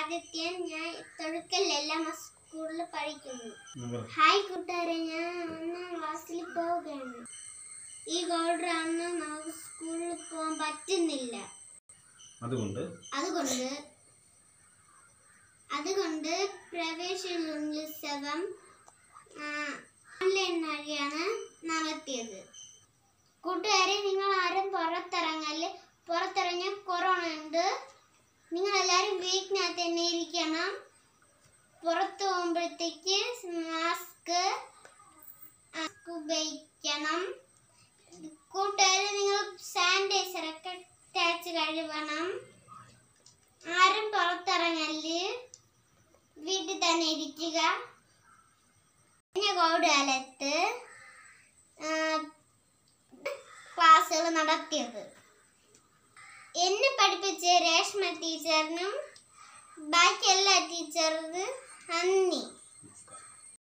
ആദിത്യൻ. ഞാൻ തൊടുക്കലെല്ലാം സ്കൂളിൽ പഠിക്കുന്നു. ഹായ് കൂട്ടുകാരെ, ഞാൻ 1ാം ക്ലാസ്സിൽ പോവുകയാണ്. ഈ കോവിഡ് നമുക്ക് സ്കൂളിൽ പോകാൻ പറ്റുന്നില്ല. അതുകൊണ്ട് പ്രവേശനോത്സവം ഓൺലൈൻ വഴിയാണ് നടത്തിയത്. കൂട്ടുകാരെ, നിങ്ങൾ ആരും പുറത്തിറങ്ങിയ കൊറോണ ഉണ്ട്. നിങ്ങളെല്ലാവരും വീട്ടിനകത്ത് തന്നെ ഇരിക്കണം. പുറത്തു പോകുമ്പോഴത്തേക്ക് മാസ്ക് ഉപയോഗിക്കണം. കൂട്ടുകാരെ, നിങ്ങൾ സാനിറ്റൈസറൊക്കെ തേച്ച് കഴുകണം. ആരും പുറത്തിറങ്ങല്, വീട്ടിൽ തന്നെ ഇരിക്കുക. കോവിഡ് കാലത്ത് ക്ലാസ്സുകൾ നടത്തിയത് എന്നെ പഠിപ്പിച്ച രേഷ്മ ടീച്ചറിനും